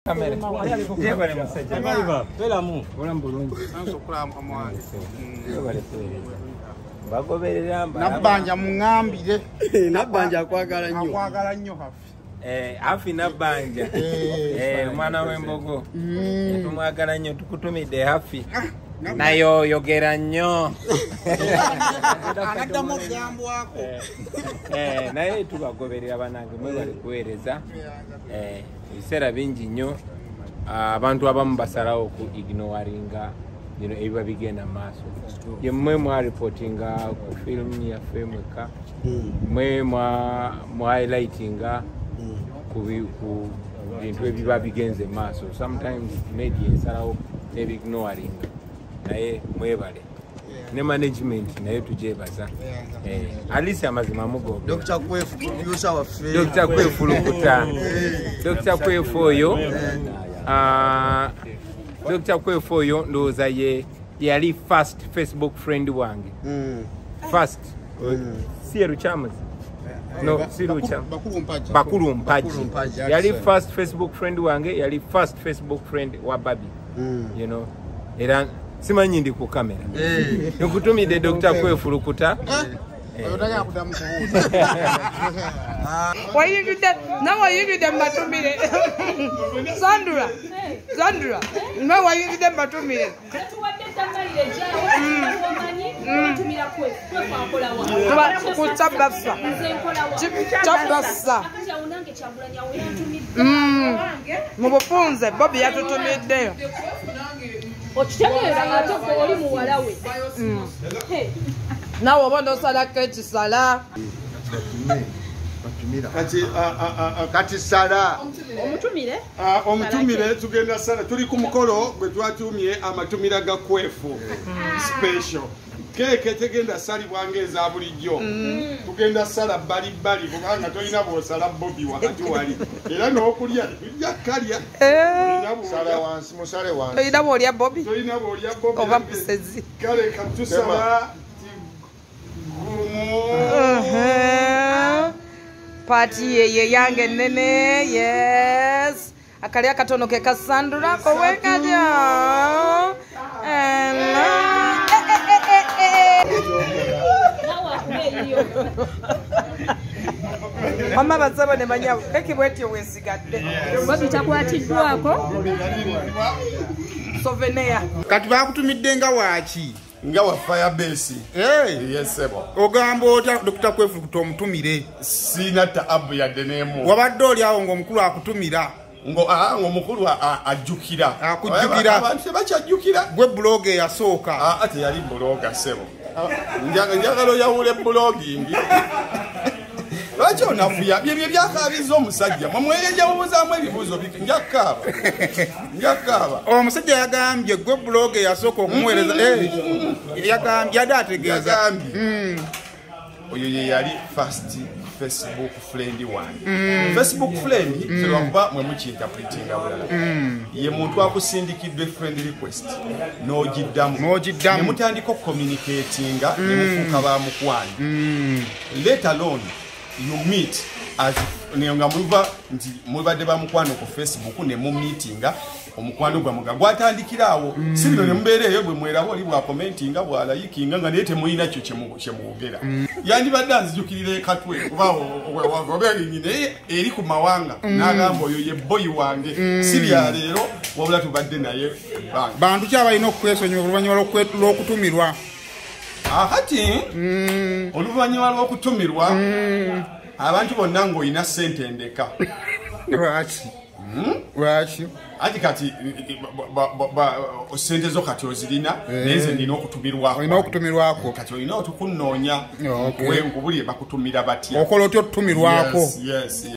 Kamera. Jebale musajja. Bela mu. Bona mbulungi. Nsokulamu amwange. Jebale kueleza. Bagoberera mbala. Nabanja mungambire. Nabanja akwagala nnyo. Akwagala nnyo hafi. Afi nabanja. Mwana w'embogo. Tumwagala nnyo tukutumidde hafi. Nayo yogera nnyo. Anaddamu okugambwako. Naye tubagoberera banange mwe bali kuweereza. Ebiseera bingi nnyo abantu abamu basalawo ku ignoringa ebiba bigenda mu maaso. Ye mmwe mwaripootinga ku firimu yaffe mweka, mmwe mwahighlightinga ku bintu ebiba bigenze mu maaso. Sometimes media esalawo n'ebignoringa. Naye mwebale ne management naye tujebaza alisi amazima mugo Dr. Kwefulukuta waffe Dr. Kwefulukuta Dr. Kwefoyo Dr. Kwefoyo ndoza yali first Facebook friend wange first Sieru Chamazi no Sieru Chamazi Bakulu Mpaji yali first Facebook friend wange yali first Facebook friend wa Babi you know era simanyi ndi ku kamera nikutumide Dr. Kwefulukuta Oyotaka kudamu kubuuza. Wayingidde mbatumire. Sandra. No wayingidde mbatumire. Kutabasa. Mubufunze Bobi yatutumiddeyo. Okitegeeza nga toko oli muwala we. Nawe obondo sala kkeeki sala. kati sala omutumire tugenda sala tuli ku mukolo gwe twatumye amatumira ga Kwefu special keke tegenda salibwa ngeza bulijjo tugenda sala bali kubanga tolina bwosala Bobi wakati wali era n'okulya yakalya sala wansi musale wansi Tolina bwolya Bobi oba musezi kale katusala Party ye yange nene yes akalia katono ke kasandura kowekaja Mama basaba ne manyawo keki bwetyo wesigadde Bobi takwatiddwako souvenir Kati bakutumidde nga waaki. nga wa firebase yesebo Ogamba otya Dr. Kwefulukuta omutumire. sina taabu yadde neemu Wabadde oli awo ng'omukulu akutumira. ng'omukulu ajjukira Akujjukira. abantu tebakyajjukira Gwe blog eyasooka. ate yali buloga sebo njagala oyawule bulogingi lwaki onafuya byebyo byakabiza omusajja mwemweyenjawubuzaamu ebibuuzo njakkaaba Omusajja yagambye gwe blog eyasooka okumuweereza yagambye ade ategeeza oyo ye yali first Facebook friend wange Facebook friend felwakuba mwe mukiinterpretinga bulala ye muntu akusindikiddwe friend request n'ogiddamu ne mutandika okucommunicatinga ne mufuuka ba mukwano let alone you meet as nga muva nti mubadde ba mukwano ku Facebook ne mu meetinga omukwano gwa muga gwatandikiraawo si bino ne mubeera eyo bwe mwerabo oli bwa commentinga bwa layikinga nga naye temulina kyo kyemwogera yandibadde anzijukirira katwe kuba obenyine eri ku mawanga n'agamba oyo ye boyi wange si bya leero wabula tubadde naye bantu ki abalina okwesonyiwa oluvannyuma lw'okutumirwa kati oluvannyuma lw'okutumirwa abantu bonna ng'olina ssente endeka lwaki ati kati sente zo kati ozirina neze nina okutumirwako kati olina otukunoonya nkubuli bakutumira batya okola otya otutumirwako